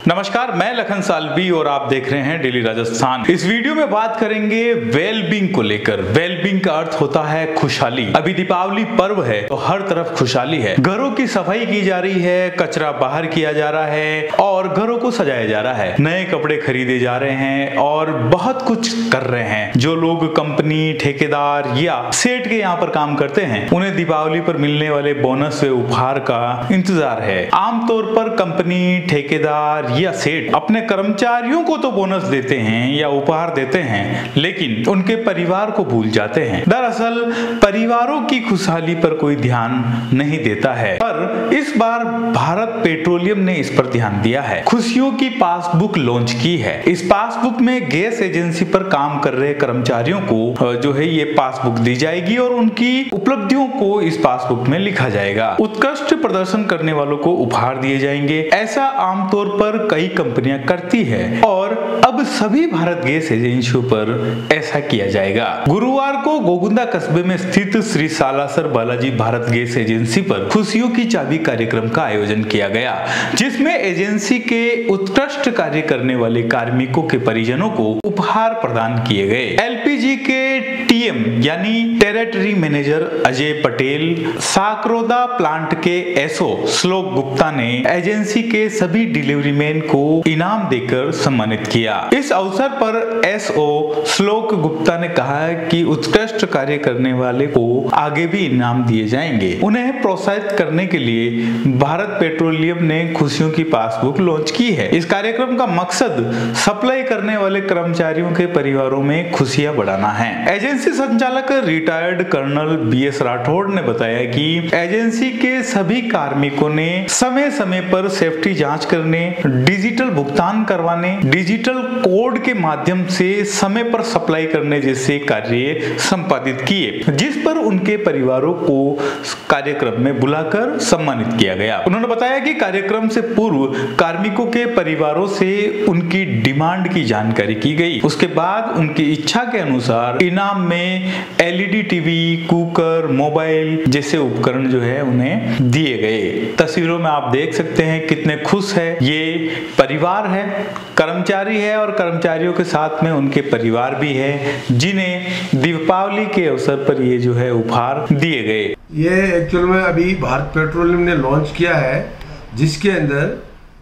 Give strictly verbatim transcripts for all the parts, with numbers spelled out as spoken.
नमस्कार, मैं लखन सालवी और आप देख रहे हैं डेली राजस्थान। इस वीडियो में बात करेंगे वेलबींग को लेकर। वेलबींग का अर्थ होता है खुशहाली। अभी दीपावली पर्व है तो हर तरफ खुशहाली है। घरों की सफाई की जा रही है, कचरा बाहर किया जा रहा है और घरों को सजाया जा रहा है। नए कपड़े खरीदे जा रहे हैं और बहुत कुछ कर रहे हैं। जो लोग कंपनी, ठेकेदार या सेठ के यहाँ पर काम करते हैं, उन्हें दीपावली पर मिलने वाले बोनस व उपहार का इंतजार है। आमतौर पर कंपनी, ठेकेदार या सेठ अपने कर्मचारियों को तो बोनस देते हैं या उपहार देते हैं, लेकिन उनके परिवार को भूल जाते हैं। दरअसल परिवारों की खुशहाली पर कोई ध्यान नहीं देता है, पर इस बार भारत पेट्रोलियम ने इस पर ध्यान दिया है। खुशियों की पासबुक लॉन्च की है। इस पासबुक में गैस एजेंसी पर काम कर रहे कर्मचारियों को जो है ये पासबुक दी जाएगी और उनकी उपलब्धियों को इस पासबुक में लिखा जाएगा। उत्कृष्ट प्रदर्शन करने वालों को उपहार दिए जाएंगे। ऐसा आमतौर पर कई कंपनियां करती है और अब सभी भारत गैस एजेंसियों पर ऐसा किया जाएगा। गुरुवार को गोगुंदा कस्बे में स्थित श्री सालासर बालाजी भारत गैस एजेंसी पर खुशियों की चाबी कार्यक्रम का आयोजन किया गया, जिसमें एजेंसी के उत्कृष्ट कार्य करने वाले कार्मिकों के परिजनों को उपहार प्रदान किए गए। एलपीजी के टीएम यानी territory manager Ajay Patel, Sakroda plant के एसओ श्लोक गुप्ता ने एजेंसी के सभी डिलीवरी मैन को इनाम देकर सम्मानित किया। इस अवसर पर एसओ श्लोक गुप्ता ने कहा कि उत्कृष्ट कार्य करने वाले को आगे भी इनाम दिए जाएंगे। उन्हें प्रोत्साहित करने के लिए भारत पेट्रोलियम ने खुशियों की पासबुक लॉन्च की है। इस कार्यक्रम का मकसद सप्लाई करने वाले कर्मचारियों के परिवारों में खुशियां बढ़ाना है। एजेंसी संचालक retired colonel B S Rathore ने बताया कि एजेंसी के सभी कार्मिकों ने समय समय पर सेफ्टी जांच करने, डिजिटल भुगतान करवाने, डिजिटल कोड के माध्यम से समय पर सप्लाई करने जैसे कार्य संपादित किए, जिस पर उनके परिवारों को कार्यक्रम में बुलाकर सम्मानित किया गया। उन्होंने बताया कि कार्यक्रम से पूर्व कार्मिकों के परिवारों से उनकी डिमांड की जानकारी की गई। उसके बाद उनकी इच्छा के अनुसार इनाम में एलईडी टीवी, कुकर, मोबाइल जैसे उपकरण जो है उन्हें दिए गए। तस्वीरों में आप देख सकते हैं कितने खुश है ये परिवार है, कर्मचारी है और कर्मचारियों के साथ में उनके परिवार भी है, जिन्हें दीपावली के अवसर पर ये जो है उपहार दिए गए। ये एक्चुअल में अभी भारत पेट्रोलियम ने लॉन्च किया है, जिसके अंदर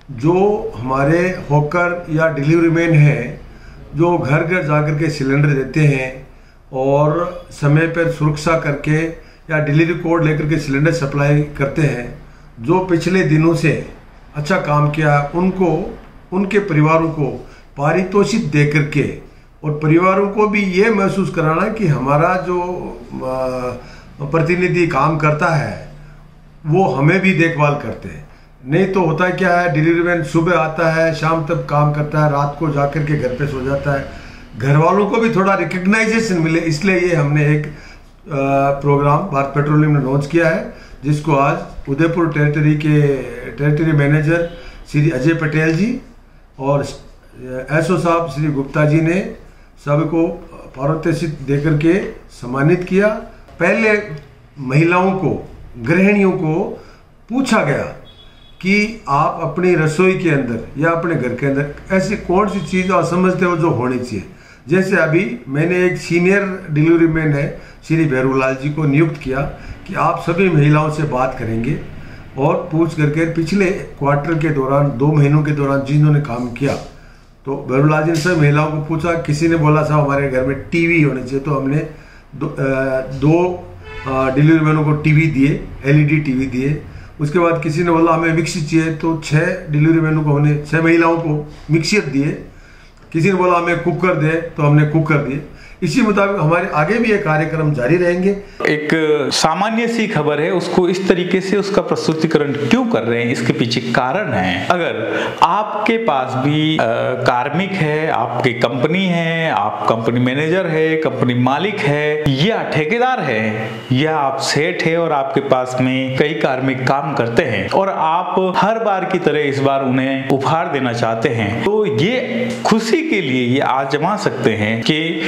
जो हमारे हॉकर या डिलीवरी मैन हैं, जो घर घर जाकर के सिलेंडर देते हैं और समय पर सुरक्षा करके या डिलीवरी कोड लेकर के सिलेंडर सप्लाई करते हैं, जो पिछले दिनों से अच्छा काम किया, उनको उनके परिवारों को पारितोषिक दे करके और परिवारों को भी ये महसूस कराना कि हमारा जो प्रतिनिधि काम करता है वो हमें भी देखभाल करते हैं। नहीं तो होता क्या है, डिलीवरी मैन सुबह आता है, शाम तक काम करता है, रात को जाकर के घर पे सो जाता है। घर वालों को भी थोड़ा रिकग्नाइजेशन मिले, इसलिए ये हमने एक प्रोग्राम भारत पेट्रोलियम ने लॉन्च किया है, जिसको आज उदयपुर टेरिटरी के टेरिटरी मैनेजर श्री अजय पटेल जी और एसओ साहब श्री गुप्ता जी ने सबको पारितोषिक देकर के सम्मानित किया। पहले महिलाओं को, गृहिणियों को पूछा गया कि आप अपनी रसोई के अंदर या अपने घर के अंदर ऐसी कौन सी चीज़ आप समझते हो जो होनी चाहिए। जैसे अभी मैंने एक सीनियर डिलीवरी मैन है श्री भैरूलाल जी को नियुक्त किया कि आप सभी महिलाओं से बात करेंगे और पूछ करके पिछले क्वार्टर के दौरान, दो महीनों के दौरान जिन्होंने काम किया, तो भैरूलाल जी ने सभी महिलाओं को पूछा। किसी ने बोला साहब हमारे घर में टीवी होनी चाहिए, तो हमने दो, दो डिलीवरी मैनों को टीवी दिए, एलईडी टीवी दिए। उसके बाद किसी ने बोला हमें मिक्सी चाहिए, तो छः डिलीवरी मैनों को हमने, छः महिलाओं को मिक्सर दिए। किसी ने बोला हमें कुकर दे, तो हमने कुकर दिए। इसी मुताबिक हमारे आगे भी ये कार्यक्रम जारी रहेंगे। एक सामान्य सी खबर है, उसको इस तरीके से उसका प्रस्तुतिकरण क्यों कर रहे हैं, इसके पीछे कारण है। अगर आपके पास भी आ, कार्मिक है, आपकी कंपनी है, आप कंपनी मैनेजर है, कंपनी मालिक है या ठेकेदार है या आप सेठ है और आपके पास में कई कार्मिक काम करते हैं और आप हर बार की तरह इस बार उन्हें उपहार देना चाहते हैं, तो ये खुशी के लिए ये आजमा सकते हैं कि उनके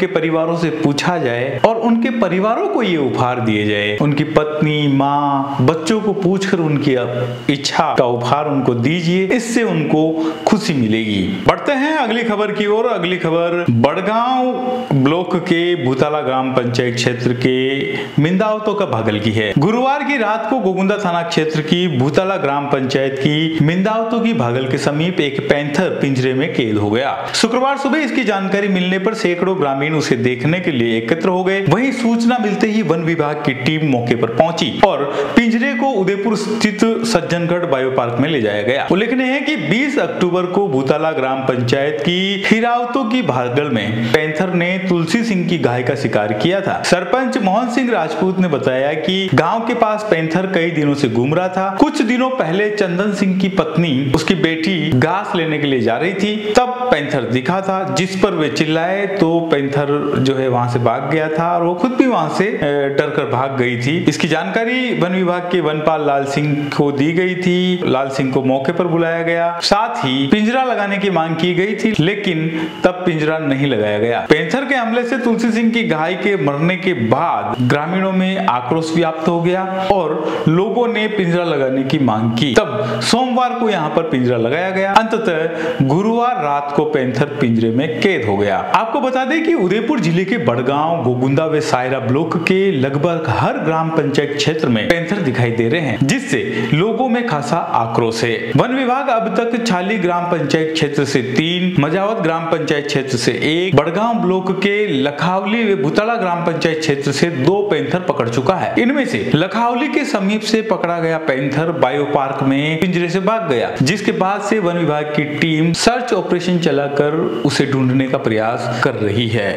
उनके परिवारों से पूछा जाए और उनके परिवारों को ये उपहार दिए जाए। उनकी पत्नी, माँ, बच्चों को पूछकर उनकी इच्छा का उपहार उनको दीजिए, इससे उनको खुशी मिलेगी। बढ़ते हैं अगली खबर की ओर। अगली खबर बड़गांव ब्लॉक के भूतला ग्राम पंचायत क्षेत्र के मिंदावतों का भागल की है। गुरुवार की रात को गोगुंदा थाना क्षेत्र की भूतला ग्राम पंचायत की मिंदावतों की भागल के समीप एक पैंथर पिंजरे में कैद हो गया। शुक्रवार सुबह इसकी जानकारी मिलने पर सैकड़ों ग्रामीण उसे देखने के लिए एकत्र हो गए। वहीं सूचना मिलते ही वन विभाग की टीम मौके पर पहुंची और पिंजरे को उदयपुर स्थित सज्जनगढ़ बायो पार्क में ले जाया गया। उल्लेखनीय है कि बीस अक्टूबर को भूतला ग्राम पंचायत की हिरावतों की भागल में पैंथर ने तुलसी सिंह की गाय का शिकार किया था। सरपंच मोहन सिंह राजपूत ने बताया कि गांव के पास पैंथर कई दिनों से घूम रहा था। कुछ दिनों पहले चंदन सिंह की पत्नी उसकी बेटी घास लेने के लिए जा रही थी, तब पैंथर दिखा था, जिस पर वे चिल्लाए तो पैंथर जो है वहां से भाग गया था और वो खुद भी वहां से डर कर भाग गई थी। इसकी जानकारी वन विभाग के वनपाल लाल सिंह को दी गई थी। लाल सिंह को मौके पर बुलाया गया, साथ ही पिंजरा लगाने की मांग की गई थी, लेकिन तब पिंजरा नहीं लगाया गया। पैंथर के हमले से तुलसी सिंह की गाय के मरने के बाद ग्रामीणों में आक्रोश व्याप्त हो गया और लोगों ने पिंजरा लगाने की मांग की। तब सोमवार को यहाँ पर पिंजरा लगाया गया। अंततः गुरुवार रात को पैंथर पिंजरे में कैद हो गया। आपको बता दें कि उदयपुर जिले के बड़गांव, गोगुंदा व सायरा ब्लॉक के लगभग हर ग्राम पंचायत क्षेत्र में पैंथर दिखाई दे रहे हैं, जिससे लोगों में खासा आक्रोश है। वन विभाग अब तक छाली ग्राम पंचायत क्षेत्र से तीन, मजावत ग्राम पंचायत क्षेत्र से एक, बड़गांव ब्लॉक के लखावली व भूतला ग्राम पंचायत क्षेत्र से दो पैंथर पकड़ चुका है। इनमें से लखावली के समीप से पकड़ा गया पैंथर बायो पार्क में पिंजरे से भाग गया, जिसके बाद से वन विभाग की टीम सर्च ऑपरेशन चलाकर उसे ढूंढने का प्रयास कर रही है।